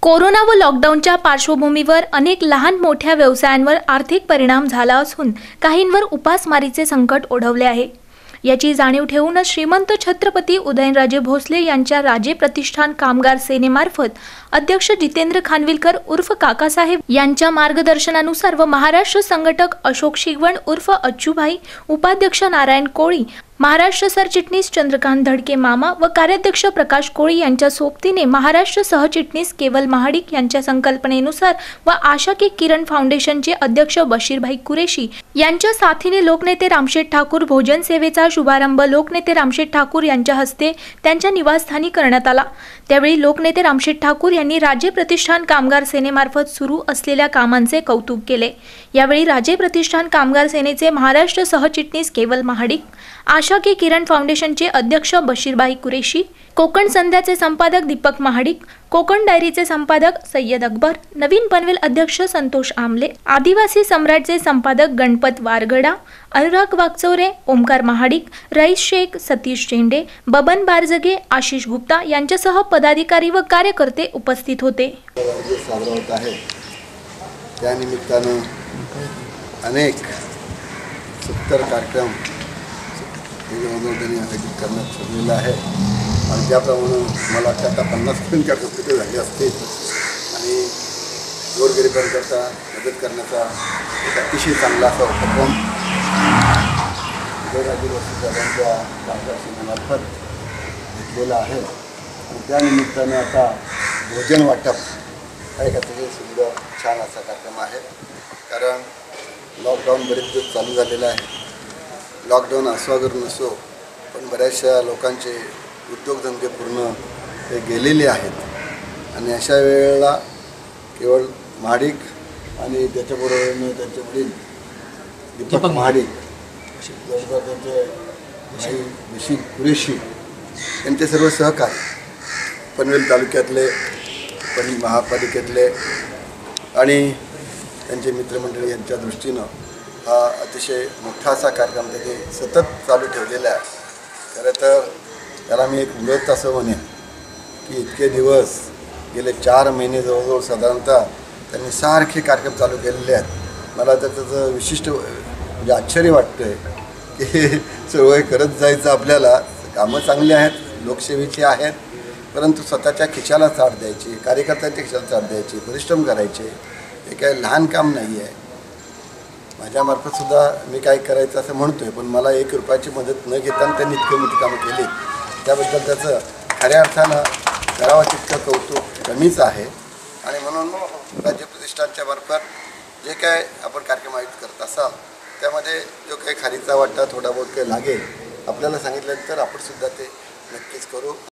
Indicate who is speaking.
Speaker 1: Corona व लॉकडाऊनच्या पार्श्वभूमीवर अनेक लहान मोठ्या व्यवसायांवर आर्थिक परिणाम झाला असून काहींवर उपासमारीचे संकट ओढवले आहे। याची जाणीव ठेवूनच श्रीमंत छत्रपती उदयनराजे भोसले यांच्या राजे प्रतिष्ठान कामगार सेनेमार्फत अध्यक्ष जितेंद्र खानविलकर उर्फ काकासाहेब यांच्या मार्गदर्शनानुसार व महाराष्ट्र संघटक अशोक शिगवण उर्फ अच्चूभाई, उपाध्यक्ष नारायण कोळी, महाराष्ट्र सरचिटणीस चंद्रकांत धडके मामा व कार्याध्यक्ष प्रकाश कोळी यांच्या सोबतीने महाराष्ट्र सहचिटणीस केवल महाडिक यांच्या संकल्पनेनुसार व आशा की किरण फाउंडेशनचे अध्यक्ष बशीरभाई कुरेशी यांच्या साथीने लोकनेते रामशेठ ठाकूर भोजन सेवेचा शुभारंभ लोकनेते रामशेठ ठाकूर यांच्या हस्ते त्यांच्या निवासस्थानी करण्यात आला। त्यावेळी लोकनेते रामशेठ ठाकूर यांनी राजे प्रतिष्ठान कामगार सेनेमार्फत सुरू असलेल्या कामांचे कौतुक केले। यावेळी राजे प्रतिष्ठान कामगार सेनेचे महाराष्ट्र सहचिटणीस केवल महाडिक, आशा की किरण फाउंडेशनचे अध्यक्ष बशीरभाई कुरेशी, कोकण संध्याचे संपादक दीपक महाडिक, कोकण डायरीचे संपादक सय्यद अकबर, नवीन पनवेल अध्यक्ष संतोष आमले, आदिवासी सम्राटचे संपादक गणपत वारगडा, अनुराग वागचौरे, ओमकार महाडिक, रईस शेख, सतीश चेंडे, बबन बारजगे, आशिष गुप्ता यांच्यासह पदाधिकारी व कार्यकर्ते उपस्थित होते।
Speaker 2: त्यानिमित्तानं अनेक सुंदर कार्यक्रम त्यांनी आयोजित करण्यात ठरलेला आहे आणि त्याप्रमाणे मला वाटतं आता 50 कार्यक्रम झाले असतील आणि गोरगरिबांकरता मदत करण्याचा एक अतिशय चांगला असा उपक्रम उदयनराजे भोसले साहेबांच्या कामगार सेनेमार्फत घेतलेला आहे आणि त्यानिमित्तानं आता भोजन वाटप हा एक अतिशय सुंदर छान असा कार्यक्रम आहे। कारण लॉकडाऊन बरेच दिवस चालू झालेला आहे। लॉकडाऊन असो अगर नसो पण बऱ्याचशा लोकांचे उद्योगधंदे पूर्ण ते गेलेले आहेत आणि अशा वेळेला केवळ महाडिक आणि त्याच्याबरोबर त्यांचे वडील दीपक महाडिक, त्यांचे भाई बशीर कुरेशी यांचे सर्व सहकारी पनवेल तालुक्यातले महापालिकेतले आणि त्यांचे मित्रमंडळी यांच्या दृष्टीनं हा अतिशय मोठा असा कार्यक्रम त्यांनी सतत चालू ठेवलेला आहे। खरं तर त्याला मी एक व्रत असं म्हणेन की इतके दिवस गेले 4 महिने जवळजवळ साधारणतः त्यांनी सारखे कार्यक्रम चालू केलेले आहेत। मला तर त्याचं विशिष्ट म्हणजे आश्चर्य वाटतं आहे की सर्व करत जायचं आपल्याला। कामं चांगली आहेत, लोकसेवेची आहेत, परंतु स्वतःच्या खिशाला चाट द्यायची, कार्यकर्त्यांच्या खिशाला चाट द्यायची, परिश्रम करायचे, हे काही लहान काम नाही आहे। माझ्यामार्फतसुद्धा मी काय करायचं असं म्हणतो आहे, पण मला 1 रुपयाची मदत न घेताना त्यांनी इतकी मोठी कामं केली, त्याबद्दल त्याचं खऱ्या अर्थानं करावं तितकं कौतुक कमीच आहे। आणि म्हणून राज्य प्रतिष्ठानच्या मार्फत जे काय आपण कार्यक्रम आयोजित करत असाल त्यामध्ये जो काही खारीचा वाटा थोडा बहुत काही लागेल आपल्याला सांगितल्यानंतर आपण सुद्धा ते नक्कीच करू।